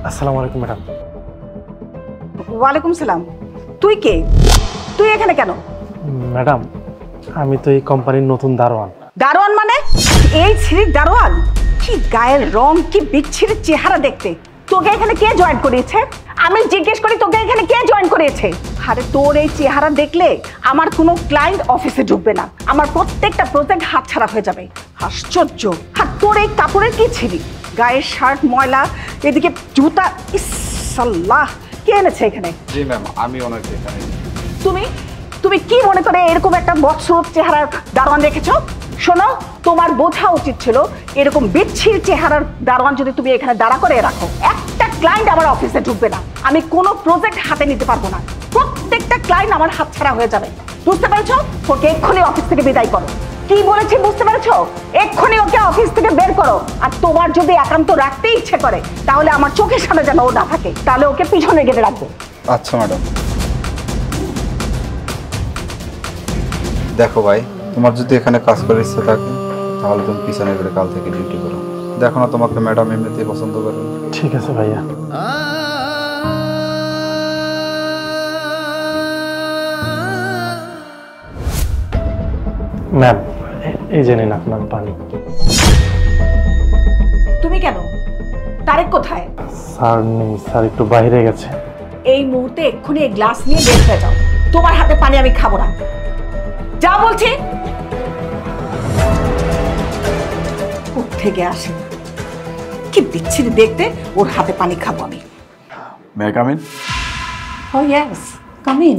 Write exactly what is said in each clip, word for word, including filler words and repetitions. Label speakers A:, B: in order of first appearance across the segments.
A: আসসালামু আলাইকুম ম্যাডাম।
B: ওয়ালাইকুম সালাম। তুই কে? তুই এখানে কেন?
A: ম্যাডাম আমি তো এই কোম্পানির নতুন দারোয়ান।
B: দারোয়ান মানে? এই ছিরির দারোয়ান? কি গায়ের রং, কি বিচ্ছিরি চেহারা দেখতে। তোকে এখানে কে জয়েন করিয়েছে? আমি জিজ্ঞেস করি তোকে এখানে কে জয়েন করিয়েছে? আরে তোর এই চেহারা দেখলে আমার কোনো ক্লায়েন্ট অফিসে ঢুকবে না, আমার প্রত্যেকটা প্রজেক্ট হাতছাড়া হয়ে যাবে। আশ্চর্য। আর তোর এই কাপড়ের কি ছিরি? গায়ের শার্ট ময়লা, এদিকে জুতা। ইসাল্লাহ, কে এনেছে এখানে?
C: জি ম্যাম, আমি ওনাকে এখানে।
B: তুমি তুমি কি মনে করে এরকম একটা বৎসরূপ চেহারার দারোয়ান রেখেছো? শোনো, তোমার বোঝা উচিত ছিল এরকম বিচ্ছির চেহারার দারোয়ান যদি তুমি এখানে দাঁড়া করে রাখো, একটা ক্লায়েন্ট আমার অফিসে ঢুকবে না, আমি কোনো প্রজেক্ট হাতে নিতে পারবো না, প্রত্যেকটা ক্লায়েন্ট আমার হাতছাড়া হয়ে যাবে। বুঝতে পেরেছো? ওকে এক্ষুনি অফিস থেকে বিদায় করো। কি বলেছি বুঝতে পেরেছো? এক্ষুনি ওকে অফিস থেকে বের করো। আর তোমার যদি একান্ত রাখতে ইচ্ছে করে তাহলে আমার চোখের সামনে যেন ও না থাকে, তাহলে ওকে পিছনে গেটে রাখবো।
C: আচ্ছা ম্যাডাম। দেখো ভাই, তোমার যদি এখানে কাজ করার ইচ্ছে থাকে তাহলে তুমি পিছনে গেলে কাল থেকে ডিউটি করো। দেখো না তোমাকে ম্যাডাম এমনিতেই পছন্দ করে।
A: ঠিক আছে ভাইয়া। ম্যাম এই যে নিন আপনার পানি।
B: তুমি কেন? তারেক কোথায়?
A: স্যার নেই, স্যার একটু বাইরে গেছে।
B: এই মুহূর্তে এক্ষুনি এই গ্লাস নিয়ে বের হয়ে যাও। তোমার হাতে পানি আমি খাবো না, যা বলছি। থেকে আসে কি বিচ্ছিরি দেখতে, ওর হাতে পানি খাবো আমি।
C: May I come in?
B: Oh yes, come in.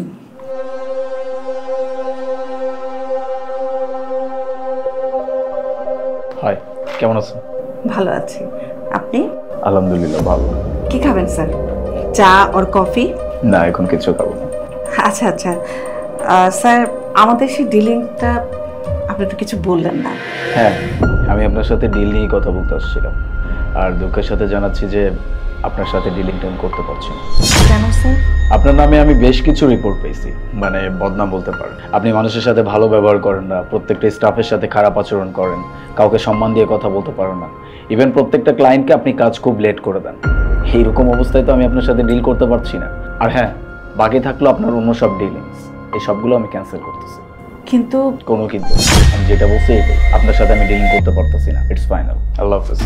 C: Hi, কেমন আছেন?
B: ভালো আছি, আপনি?
C: আলহামদুলিল্লাহ ভালো।
B: কি খাবেন স্যার? চা আর কফি?
C: না, এখন কিছু খাবো না।
B: আচ্ছা আচ্ছা স্যার, আমাদের সেই ডিলিংটা আপনি তো কিছু বললেন না।
D: হ্যাঁ, আমি আপনার সাথে ডিল নিয়ে কথা বলতে আসছিলাম, আর দুঃখের সাথে জানাচ্ছি যে আপনার সাথে ডিলিংটা আমি করতে পারছি না।
B: কেন স্যার?
D: আপনার নামে আমি বেশ কিছু রিপোর্ট পেয়েছি, মানে বদনাম বলতে পারেন। আপনি মানুষের সাথে ভালো ব্যবহার করেন না, প্রত্যেকটা স্টাফের সাথে খারাপ আচরণ করেন, কাউকে সম্মান দিয়ে কথা বলতে পারেন না, ইভেন প্রত্যেকটা ক্লায়েন্টকে আপনি কাজ খুব লেট করে দেন। এইরকম অবস্থায় তো আমি আপনার সাথে ডিল করতে পারছি না। আর হ্যাঁ, বাকি থাকলো আপনার অন্য সব ডিলিংস, এই সবগুলো আমি ক্যান্সেল করতেছি।
B: কিন্তু
D: কোনো কিন্তু, আমি যেটা বলছি এটাই, আপনার সাথে আমি ডিলিং করতে পারতেছি না। It's final. আল্লাহ হাফেজ।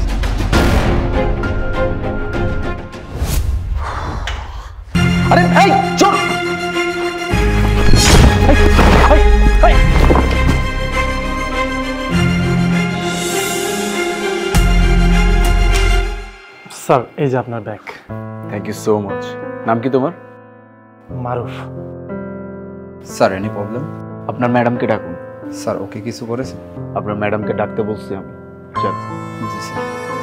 A: আরে এই চল। স্যার এই যে আপনার bag.
D: Thank you so much. নাম কি তোমার?
A: মারুফ।
C: Sir, any problem?
D: আপনার ম্যাডামকে ডাকুন।
C: স্যার, ওকে কিছু করেছে?
D: আপনার ম্যাডামকে ডাকতে বলছি আমি। চল।
C: জি স্যার।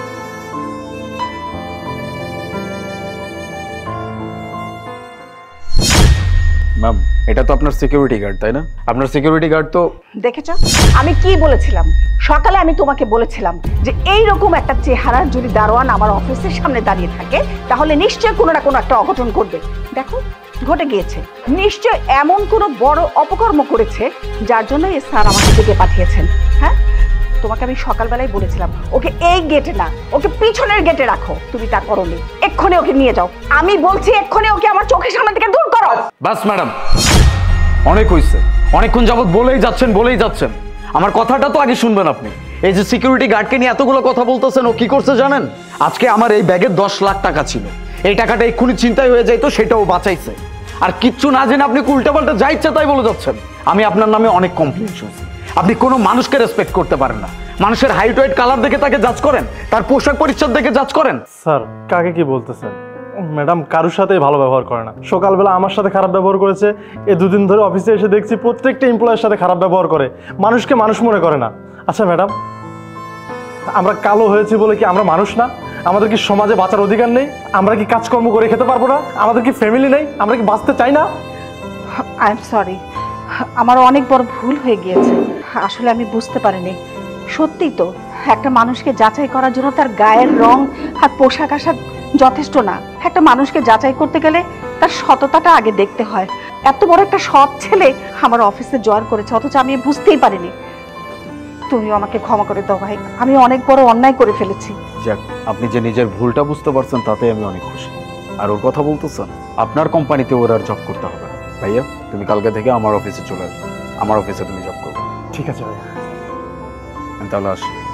D: ম্যাম, এটা তো আপনার সিকিউরিটি গার্ড, তাই না? আপনার সিকিউরিটি গার্ড তো।
B: দেখেছো আমি কি বলেছিলাম? সকালে আমি তোমাকে বলেছিলাম যে এই রকম একটা চেহারা যদি দারোয়ান আমার অফিসের সামনে দাঁড়িয়ে থাকে তাহলে নিশ্চয়ই কোনো না কোনো একটা অঘটন ঘটবে। দেখো ঘটে গিয়েছে। নিশ্চয় এমন কোনো বড় অপকর্ম করেছে যার জন্য এই স্যার আমাকে ডেকে পাঠিয়েছেন। হ্যাঁ, তোমাকে আমি সকালবেলায় বলেছিলাম ওকে এই গেটে না, ওকে পিছনের গেটে রাখো। তুমি তা করোনি। এক্ষুনি ওকে নিয়ে যাও। আমি বলছি এক্ষুনি ওকে আমার চোখের সামনে থেকে দূর করো।
D: বাস ম্যাডাম, অনেক হইছে। অনেকক্ষণ যাবত বলেই যাচ্ছেন বলেই যাচ্ছেন। আমার কথাটা তো আগে শুনবেন আপনি। এই যে সিকিউরিটি গার্ডকে নিয়ে এতগুলো কথা বলতেছেন, ও কি করছে জানেন? আজকে আমার এই ব্যাগে দশ লাখ টাকা ছিল, এই টাকাটা এক্ষুনি চিন্তায় হয়ে যাইতো, সেটাও বাঁচাইছে। আর কিচ্ছু না জেনে আপনি উল্টাপাল্টা যা ইচ্ছা তাই বলে যাচ্ছেন। আমি আপনার নামে অনেক কমপ্লেন শুনছি। আপনি কোনো মানুষকে রেসপেক্ট করতে পারেন না। মানুষের হাইট ওয়েট কালার দেখে তাকে জাজ করেন, তার পোশাক পরিচ্ছদ দেখে জাজ করেন।
A: স্যার কাকে কি বলতেছেন? ম্যাডাম কারোর সাথেই ভালো ব্যবহার করে না। সকালবেলা আমার সাথে খারাপ ব্যবহার করেছে, এই দুদিন ধরে অফিসে এসে দেখছি প্রত্যেকটা এমপ্লয়ের সাথে খারাপ ব্যবহার করে, মানুষকে মানুষ মনে করে না। আচ্ছা ম্যাডাম, আমরা কালো হয়েছি বলে কি আমরা মানুষ না? আমাদের কি সমাজে বাঁচার অধিকার নেই? আমরা কি কাজকর্ম করে খেতে পারবো না? আমাদের কি ফ্যামিলি নেই? আমরা কি বাঁচতে চাই না?
B: আই এম সরি, আমার অনেক বড় ভুল হয়ে গিয়েছে। আসলে আমি বুঝতে পারিনি। সত্যিই তো একটা মানুষকে যাচাই করার জন্য তার গায়ের রং আর পোশাক আশাক যথেষ্ট না। একটা মানুষকে যাচাই করতে গেলে তার সততাটা আগে দেখতে হয়। এত বড় একটা সৎ ছেলে আমার অফিসে জয়েন করেছে, অথচ আমি বুঝতেই পারিনি। তুমি আমাকে ক্ষমা করে দাও ভাই, আমি অনেক বড় অন্যায় করে ফেলেছি।
D: যাক, আপনি যে নিজের ভুলটা বুঝতে পারছেন তাতে আমি অনেক খুশি। আর ওর কথা বলতেছেন, আপনার কোম্পানিতে ওর আর জব করতে হবে না। ভাইয়া, তুমি কালকে থেকে আমার অফিসে চলে আসবে, আমার অফিসে তুমি জব করবে।
A: ঠিক আছে ভাইয়া।
D: আমি তাহলে আসি।